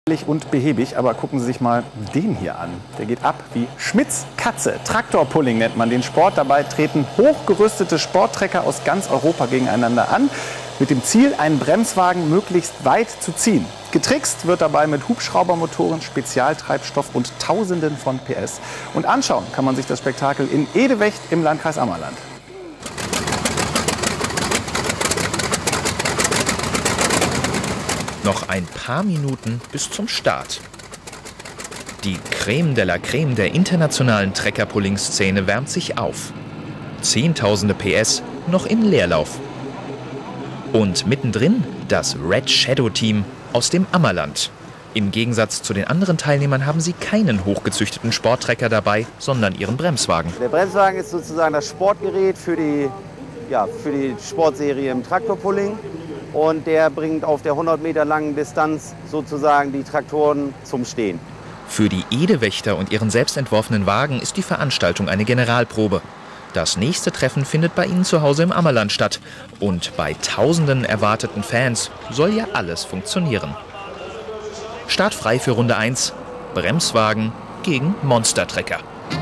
Und behäbig, aber gucken Sie sich mal den hier an. Der geht ab wie Schmitz Katze. Traktorpulling nennt man den Sport. Dabei treten hochgerüstete Sporttrecker aus ganz Europa gegeneinander an, mit dem Ziel, einen Bremswagen möglichst weit zu ziehen. Getrickst wird dabei mit Hubschraubermotoren, Spezialtreibstoff und Tausenden von PS. Und anschauen kann man sich das Spektakel in Edewecht im Landkreis Ammerland. Noch ein paar Minuten bis zum Start. Die Creme de la Creme der internationalen Trecker-Pulling-Szene wärmt sich auf. Zehntausende PS noch im Leerlauf. Und mittendrin das Red Shadow Team aus dem Ammerland. Im Gegensatz zu den anderen Teilnehmern haben sie keinen hochgezüchteten Sporttrecker dabei, sondern ihren Bremswagen. Der Bremswagen ist sozusagen das Sportgerät für die Sportserie im Traktorpulling. Und der bringt auf der 100 Meter langen Distanz sozusagen die Traktoren zum Stehen. Für die Edewächter und ihren selbstentworfenen Wagen ist die Veranstaltung eine Generalprobe. Das nächste Treffen findet bei ihnen zu Hause im Ammerland statt. Und bei tausenden erwarteten Fans soll ja alles funktionieren. Startfrei für Runde 1. Bremswagen gegen Monstertrecker.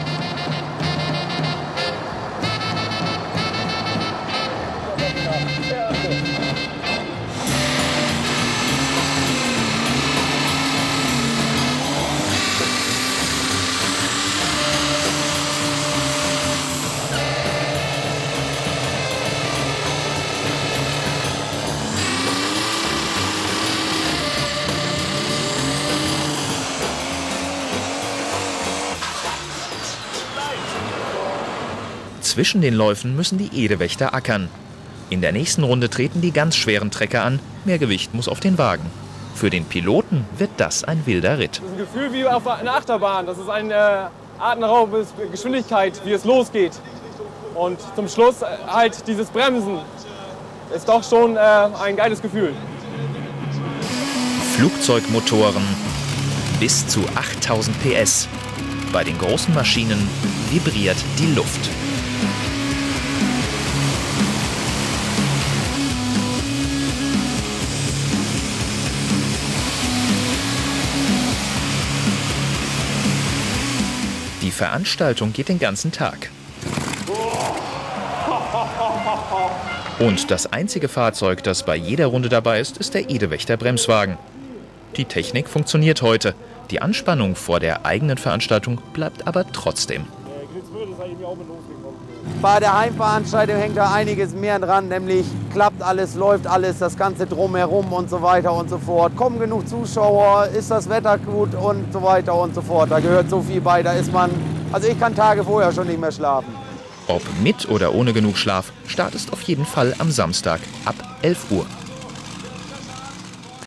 Zwischen den Läufen müssen die Edewächter ackern. In der nächsten Runde treten die ganz schweren Trecker an. Mehr Gewicht muss auf den Wagen. Für den Piloten wird das ein wilder Ritt. Das ist ein Gefühl wie auf einer Achterbahn. Das ist eine atemberaubende Geschwindigkeit, wie es losgeht. Und zum Schluss halt dieses Bremsen. Ist doch schon ein geiles Gefühl. Flugzeugmotoren bis zu 8000 PS. Bei den großen Maschinen vibriert die Luft. Die Veranstaltung geht den ganzen Tag. Und das einzige Fahrzeug, das bei jeder Runde dabei ist, ist der Edewächter Bremswagen. Die Technik funktioniert heute. Die Anspannung vor der eigenen Veranstaltung bleibt aber trotzdem. Bei der Heimveranstaltung hängt da einiges mehr dran, nämlich klappt alles, läuft alles, das Ganze drumherum und so weiter und so fort. Kommen genug Zuschauer, ist das Wetter gut und so weiter und so fort. Da gehört so viel bei, da ist man, also ich kann Tage vorher schon nicht mehr schlafen. Ob mit oder ohne genug Schlaf, Start ist auf jeden Fall am Samstag ab 11 Uhr.